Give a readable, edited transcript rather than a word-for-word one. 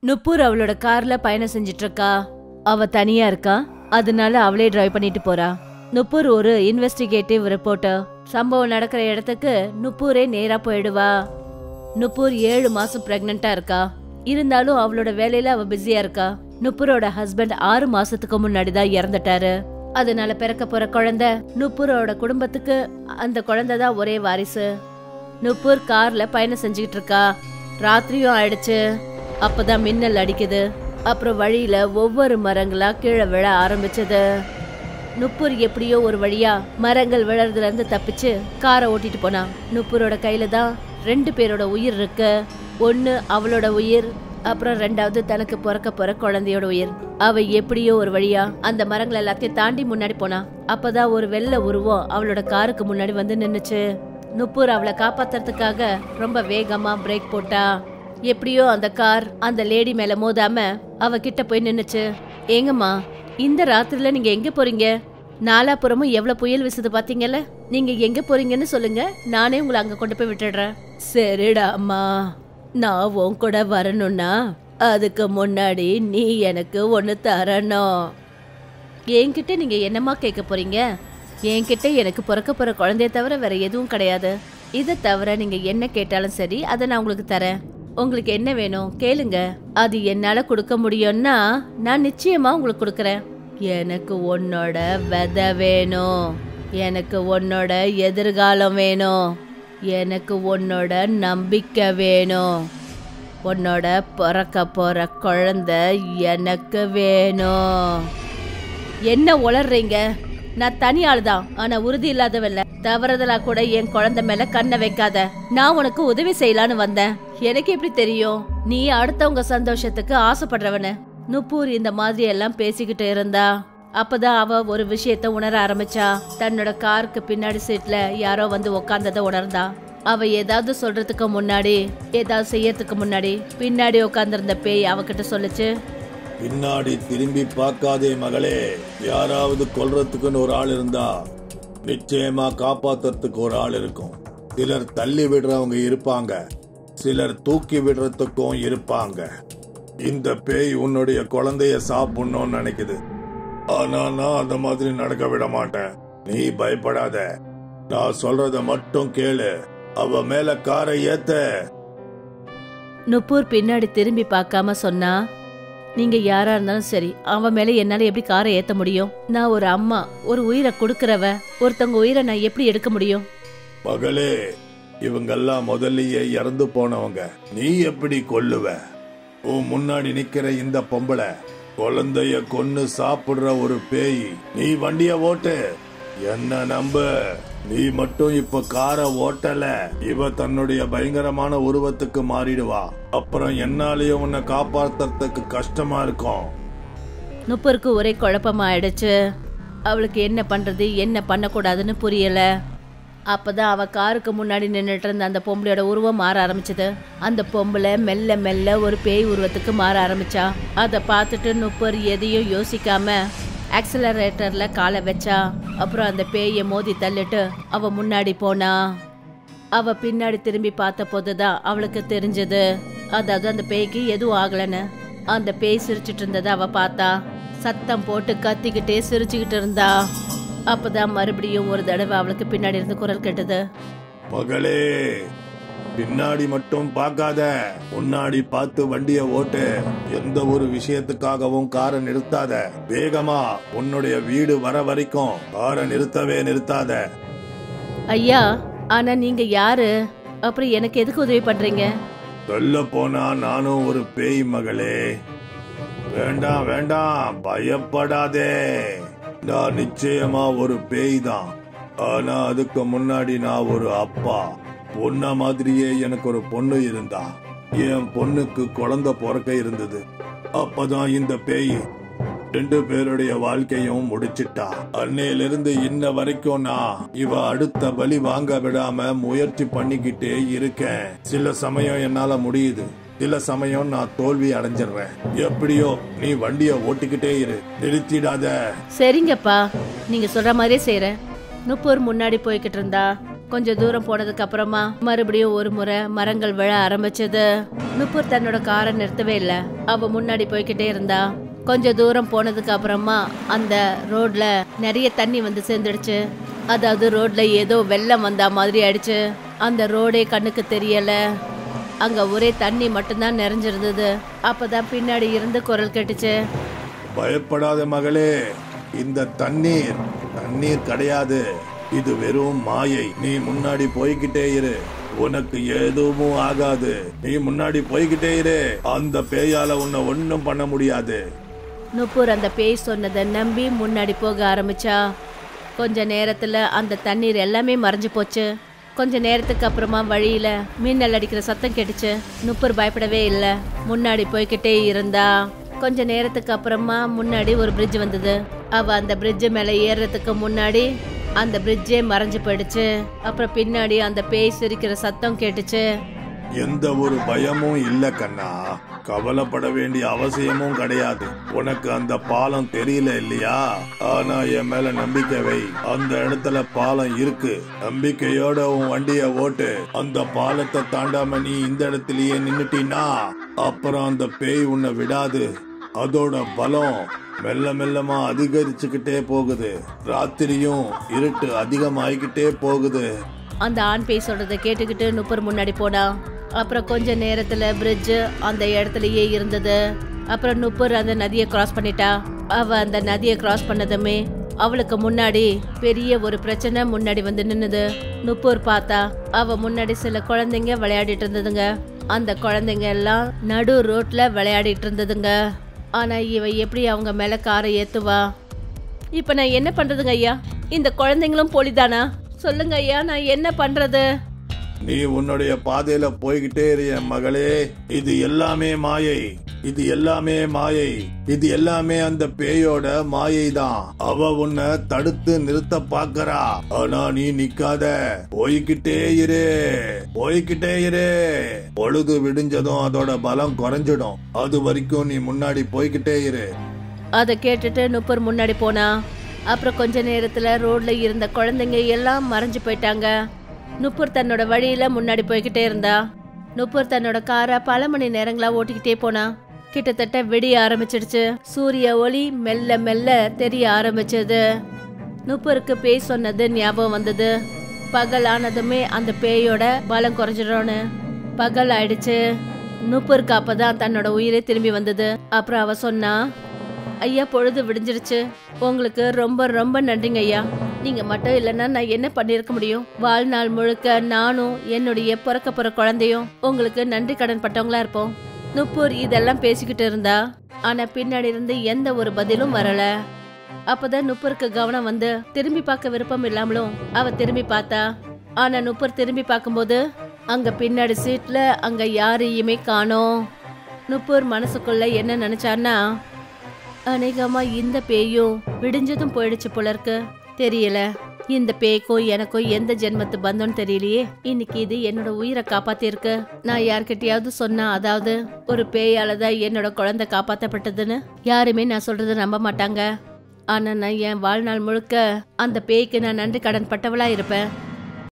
நுப்பூர் அவளோட கார்ல பயணம் செஞ்சிட்டு இருக்கா. அவ தனியா இருக்கா, அதனால அவளே டிரைவ் பண்ணிட்டு போறா. நுப்பூர் ஒரு இன்வெஸ்டிகேட்டிவ் ரிப்போர்ட்டர். சம்பவம் நடக்கிற இடத்துக்கு நுப்பூரே நேரா போயிடுவா. நுப்பூர் 7 மாசம் பிரெக்னண்டா இருக்கா. இருந்தாலும் அவளோட வேலையில அவ பிஸியா இருக்கா. நுப்பூரோட ஹஸ்பண்ட் 6 மாசத்துக்கு முன்னாடிதான் இறந்துட்டாரு. அதனால பிறக்க போற குழந்தை நுப்பூரோட குடும்பத்துக்கு அந்த குழந்தை தான் ஒரே வாரிசு. நுப்பூர் கார்ல பயணம் செஞ்சுக்கிட்டு இருக்கா. ராத்திரியும் ஆயிடுச்சு. அப்பதான் மின்னல் அடிக்குது. அப்புறம் வழியில ஒவ்வொரு மரங்களா கீழே விழ ஆரம்பிச்சது. நுப்பூர் எப்படியோ ஒரு வழியா மரங்கள் விழறதுல இருந்து தப்பிச்சு காரை ஓட்டிட்டு போனா. நுப்பூரோட கையில தான் 2 பேரோட உயிர் இருக்கு. ஒன்னு அவளோட உயிர், அப்புறம் 2வது தனக்கு பிறக்க போற குழந்தையோட உயிர். அவ எப்படியோ ஒரு வழியா அந்த மரங்கள் எல்லாத்தையும் தாண்டி முன்னாடி போனா. அப்பதான் ஒரு வெள்ளை உருவம் அவளோட காருக்கு முன்னாடி வந்து நின்னுச்சு. நுப்பூர் அவளை காப்பாத்துறதுக்காக ரொம்ப வேகமா பிரேக் போட்டா. எப்படியோ அந்த கார் அந்த லேடி மேல மோதாம அவ கிட்ட போய் நின்னுச்சு. ஏங்கம்மா, இந்த ராத்திரில நீங்க எங்க போறீங்க? நாலாபுறமும் எவ்வளவு புயல் வீசுது பாத்தீங்கல்ல. நீங்க எங்க போறீங்கன்னு சொல்லுங்க, நானே உங்களை அங்க கொண்டு போய் விட்டுடுறேன். சரிடா அம்மா, நான் உன் கூட வரணும்னா அதுக்கு முன்னாடி நீ எனக்கு ஒண்ணு தரணும். என்கிட்ட நீங்க என்னமா கேட்க போறீங்க? என்கிட்ட எனக்கு பிறக்க போற குழந்தைய தவிர வேற எதுவும் கிடையாது. இதை தவிர நீங்க என்ன கேட்டாலும் சரி, அதை நான் உங்களுக்கு தரேன். உங்களுக்கு என்ன வேணும் கேளுங்க. அது என்னால கொடுக்க முடியும்னா நான் நிச்சயமா உங்களுக்கு கொடுக்கறேன். எனக்கு உன்னோட விதை வேணும். எனக்கு உன்னோட எதிர்காலம் வேணும். எனக்கு உன்னோட நம்பிக்கை வேணும். உன்னோட பிறக்க போற குழந்தை எனக்கு வேணும். என்ன உளறீங்க? நான் தனி ஆளுதான், ஆனா உறுதி இல்லாதவல்ல. தவறுதலா கூட என் குழந்தை மேல கண்ணை வைக்காத. நான் உனக்கு உதவி செய்யலான்னு வந்தேன். எனக்கு எப்படி தெரியும் நீ அடுத்தவங்க சந்தோஷத்துக்கு ஆசைப்படுறவனு? நுப்பூர் இந்த மாதிரி எல்லாம் பேசிக்கிட்டு இருந்தா. அப்பதான் அவ ஒரு விஷயத்த உணர ஆரம்பிச்சா. தன்னோட காருக்கு பின்னாடி சீட்ல யாரோ வந்து உக்காந்தத உணர்ந்தா. அவ ஏதாவது சொல்றதுக்கு முன்னாடி, ஏதாவது செய்யறதுக்கு முன்னாடி பின்னாடி உட்கார்ந்திருந்த பேய் அவகிட்ட சொல்லுச்சு, பின்னாடி திரும்பி பார்க்காதே மகளே. யாராவது கொல்றதுக்குன்னு ஒரு ஆள் இருந்தா நிச்சயமா காப்பாத்துறதுக்கு ஒரு ஆள் இருக்கும். சிலர் தள்ளி விடுறவங்க இருப்பாங்க, சிலர் தூக்கி விடுறதுக்கும் இருப்பாங்க. இந்த பேய் உன்னுடைய குழந்தைய சாப்பிடணும்னு நினைக்குது. ஆனா நான் அந்த மாதிரி நடக்க விட மாட்டேன். நீ பயப்படாத, நான் சொல்றத மட்டும் கேளு. அவ மேல காரை ஏத்த. நுப்பூர் பின்னாடி திரும்பி பார்க்காம சொன்னா, நீங்க யாரா இருந்தாலும் சரி, அவன் மேல என்னால எப்படி காரை ஏத்த முடியும்? நான் ஒரு அம்மா, ஒரு உயிரை கொடுக்கறவ. ஒருத்தவங்க உயிரை நான் எப்படி எடுக்க முடியும்? மகளே, இவங்கெல்லாம் முதல்லயே இறந்து போனவங்க. நீ எப்படி கொல்லுவ? உன் முன்னாடி நிக்கிற இந்த பொம்பளை குழந்தைய கொன்னு சாப்பிடுற ஒரு பேய். நீ வண்டிய ஓட்டு, என்ன நம்பு. நீ மட்டும் இப்ப காரை ஓட்டல, இவ தன்னுடைய பயங்கரமான உருவத்துக்கு மாறிடுவா. அப்புறம் என்னாலயும் உன்னை காப்பாத்துறதுக்கு கஷ்டமா இருக்கும். நுப்பருக்கு ஒரே குழப்பமாயிடுச்சு. அவளுக்கு என்ன பண்றது, என்ன பண்ணக்கூடாதுன்னு புரியல. அப்பதான் அவ காருக்கு முன்னாடி நின்றுட்டு இருந்த அந்த பொம்பளையோட உருவம் மாற ஆரம்பிச்சது. அந்த பொம்பளை மெல்ல மெல்ல ஒரு பேய் உருவத்துக்கு மாற ஆரம்பிச்சா. அதை பார்த்துட்டு நுப்பர் எதையும் யோசிக்காம ஆக்சிலரேட்டர்ல காலை வச்சா. அப்புறம் அந்த பேயை மோதி தள்ளிட்டு அவ முன்னாடி போனா. அவ பின்னாடி திரும்பி பார்த்த போதுதான் அவளுக்கு தெரிஞ்சது, அதாவது அந்த பேய்க்கு எதுவும் ஆகலன்னு. அந்த பேய் சிரிச்சிட்டு இருந்ததை அவ பார்த்தா. சத்தம் போட்டு கத்திக்கிட்டே சிரிச்சுக்கிட்டு இருந்தா. அப்பதான் மறுபடியும் ஒரு தடவை அவளுக்கு பின்னாடி இருந்து குரல் கேட்டது, மகளே, பின்னாடி மட்டும் பார்க்காத, முன்னாடி பார்த்து வண்டிய ஓட்டு. எந்த ஒரு விஷயத்துக்காகவும் காரை நிறுத்தாத. வேகமா உன்னுடைய வீடு வர வரைக்கும் காரை நிறுத்தவே நிறுத்தாத. ஐயா, ஆனா நீங்க யாரு? அப்புறம் எனக்கு எதுக்கு உதவி பண்றீங்க? சொல்ல போனா நானும் ஒரு பேய் மகளே. வேண்டாம் வேண்டாம், பயப்படாதே. நான் நிச்சயமா ஒரு பேய் தான். ஆனா அதுக்கு முன்னாடி நான் ஒரு அப்பா. பொண்ண மாதிரியே எனக்கு ஒரு பொண்ணு இருந்தா. என் பொண்ணுக்கு குழந்தை பிறக்க இருந்தது. அப்பதான் இந்த பேய் 2 பேருடைய வாழ்க்கையும் முடிச்சிட்டா. அன்னையிலிருந்து இன்ன வரைக்கும் நான் இவ அடுத்த பலி வாங்க விடாம முயற்சி பண்ணிக்கிட்டே இருக்கேன். சில சமயம் என்னால முடியுது, சில சமயம் நான் தோல்வி அடைஞ்சிடுறேன். எப்படியோ நீ வண்டிய ஓட்டிக்கிட்டே இரு, நிறுத்திடாத. சரிங்கப்பா, நீங்க சொல்ற மாதிரியே செய்யறேன். நுப்பூர் முன்னாடி போய்கிட்டு இருந்தா. கொஞ்சம் தூரம் போனதுக்கு அப்புறமா மறுபடியும் ஒரு முறை மரங்கள் விழ ஆரம்பிச்சது. நுப்பூர் தன்னோட காரை நிறுத்தவே இல்ல. அவ முன்னாடி போய்கிட்டே இருந்தா. கொஞ்சம் தூரம் போனதுக்கு அப்புறமா அந்த ரோட்ல நிறைய தண்ணி வந்து சேர்ந்துடுச்சு. அதாவது ரோட்ல ஏதோ வெள்ளம் வந்தா மாதிரி ஆயிடுச்சு. அந்த ரோடே கண்ணுக்கு தெரியல. அங்க ஒரே தண்ணி மட்டும்தான் நிறைஞ்சிருந்தது. அப்பதான் பின்னாடி இருந்து குரல் கேட்டுச்சு. பயப்படாத மகளே, இந்த தண்ணீர் கிடையாது, இது வெறும் மாயை. நீ முன்னாடி போய்கிட்டே இரு, உனக்கு எதுவும் ஆகாது. நீ முன்னாடி போய்கிட்டே இரு, அந்த பேயால உன்னை ஒன்னும் பண்ண முடியாது. நுப்பூர் அந்த பேய் சொன்னதை நம்பி முன்னாடி போக ஆரம்பிச்சா. கொஞ்ச நேரத்துல அந்த தண்ணீர் எல்லாமே மறைஞ்சு போச்சு. கொஞ்ச நேரத்துக்கு அப்புறமா வழியில மின்னல் அடிக்கிற சத்தம் கேட்டுச்சு. நுப்பூர் பயப்படவே இல்ல, முன்னாடி போய்கிட்டே இருந்தா. கொஞ்ச நேரத்துக்கு அப்புறமா முன்னாடி ஒரு பிரிட்ஜ் வந்தது. அவ அந்த பிரிட்ஜ் மேல ஏறுறதுக்கு முன்னாடி அந்த பிரிட்ஜே மறைஞ்சு போயிடுச்சு. அப்புறம் பின்னாடி அந்த பேய் சிரிக்கிற சத்தம் கேட்டுச்சு. எந்த ஒரு பயமும் இல்ல கண்ணா, கவலைப்பட வேண்டிய அவசியமும் கிடையாது. உனக்கு அந்த பாலம் தெரியல இல்லையா? ஆனா என் மேல நம்பிக்கை வை, அந்த இடத்துல பாலம் இருக்கு. நம்பிக்கையோட உன் வண்டிய ஓட்டு. அந்த பாலத்தை தாண்டாம நீ இந்த இடத்துலயே நின்னுட்டீன்னா அப்புறம் அந்த பேய் உன்னை விடாது. அதோட பலம் மெல்ல மெல்லமா அதிகரிச்சுக்கிட்டே போகுது. ராத்திரியும் இருட்டு அதிகமாயிக்கிட்டே போகுது. அந்த ஆண் பேய் சொல்றதை கேட்டுக்கிட்டு நுப்பர் முன்னாடி போனா. அப்புறம் கொஞ்ச நேரத்துல பிரிட்ஜ் அந்த இடத்துலயே இருந்தது. அப்புறம் நுப்பர் அந்த நதியை கிராஸ் பண்ணிட்டா. அவ அந்த நதியை கிராஸ் பண்ணதுமே அவளுக்கு முன்னாடி பெரிய ஒரு பிரச்சனை முன்னாடி வந்து நின்னுது. நுப்பர் பார்த்தா அவ முன்னாடி சில குழந்தைங்க விளையாடிட்டு இருந்ததுங்க. அந்த குழந்தைங்க எல்லாம் நடு ரோட்ல விளையாடிட்டு இருந்ததுங்க. ஆனா இவ எப்படி அவங்க மேல காரை ஏத்துவா? இப்ப நான் என்ன பண்றதுங்க ஐயா? இந்த குழந்தைங்களும் போலிதானா? சொல்லுங்க ஐயா, நான் என்ன பண்றது? நீ உன்னுடைய பாதையில போய்கிட்டே இரு மகளே. இது எல்லாமே மாயை, இது எல்லாமே மாயை, இது எல்லாமே அந்த பேயோட மாயை தான். அவ உன்னை தடுத்து நிறுத்த பாக்கறா. ஆனா நீ நிக்காத, போய்கிட்டே இரு, போய்கிட்டே இரு. பொழுது விடிஞ்சதும் அதோட பலம் குறைஞ்சிடும். அது வரைக்கும் நீ முன்னாடி போய்கிட்டே இரு. அதை கேட்டுட்டு நுப்பர் முன்னாடி போனா. அப்புறம் கொஞ்ச நேரத்துல ரோட்ல இருந்த குழந்தைங்க எல்லாம் மறைஞ்சு போயிட்டாங்க. நுப்பர் தன்னோட வழியில முன்னாடி போய்கிட்டே இருந்தா. நுப்பர் தன்னோட காரை பல மணி நேரங்களா ஓட்டிக்கிட்டே போனா. கிட்டத்தட்ட வெடிய ஆரம்பிச்சிடுச்சு. சூரிய ஒளி மெல்ல மெல்ல தெரிய ஆரம்பிச்சது. நுப்பருக்கு பேய் சொன்னது ஞாபகம் வந்தது. பகல் ஆனதுமே அந்த பேயோட பலம் குறைஞ்சிடும்னு. பகல் ஆயிடுச்சு. நுப்பருக்கு அப்பதான் தன்னோட உயிரே திரும்பி வந்தது. அப்புறம் அவ சொன்னா, ஐயா பொழுது விடிஞ்சிருச்சு, உங்களுக்கு ரொம்ப ரொம்ப நன்றிங்க ஐயா. நீங்க மட்டும் இல்லைன்னா நான் என்ன பண்ணிருக்க முடியும்? வாழ்நாள் முழுக்க நானும் என்னுடைய பிறக்க போற குழந்தையும் உங்களுக்கு நன்றி கடன் பட்டவங்களா இருப்போம். நுப்பூர் இதெல்லாம் பேசிக்கிட்டு இருந்தா. ஆனா பின்னாடி இருந்து எந்த ஒரு பதிலும் வரல. அப்பதான் நுப்பருக்கு கவனம் வந்து திரும்பி பார்க்க விருப்பம் இல்லாமலும் அவ திரும்பி பார்த்தா. ஆனா நுப்பர் திரும்பி பார்க்கும்போது அங்க பின்னாடி சீட்ல அங்க யாரையுமே காணோம். நுப்பூர் மனசுக்குள்ள என்ன நினைச்சான்னா, அநேகமா இந்த பேயும் விடிஞ்சதும் போயிடுச்சு போல இருக்கு. தெரியல, இந்த பேய்க்கும் எனக்கும் எந்த ஜென்மத்து பந்தம்னு தெரியலையே. இன்னைக்கு இது என்னோட உயிரை காப்பாத்திருக்கு. நான் யார்கிட்டயாவது சொன்னா, அதாவது ஒரு பேயாலதான் என்னோட குழந்தை காப்பாத்தப்பட்டதுன்னு, யாருமே நான் சொல்றதை நம்ப மாட்டாங்க. ஆனா நான் என் வாழ்நாள் முழுக்க அந்த பேய்க்கு நான் நன்றி கடன் பட்டவளா இருப்பேன்.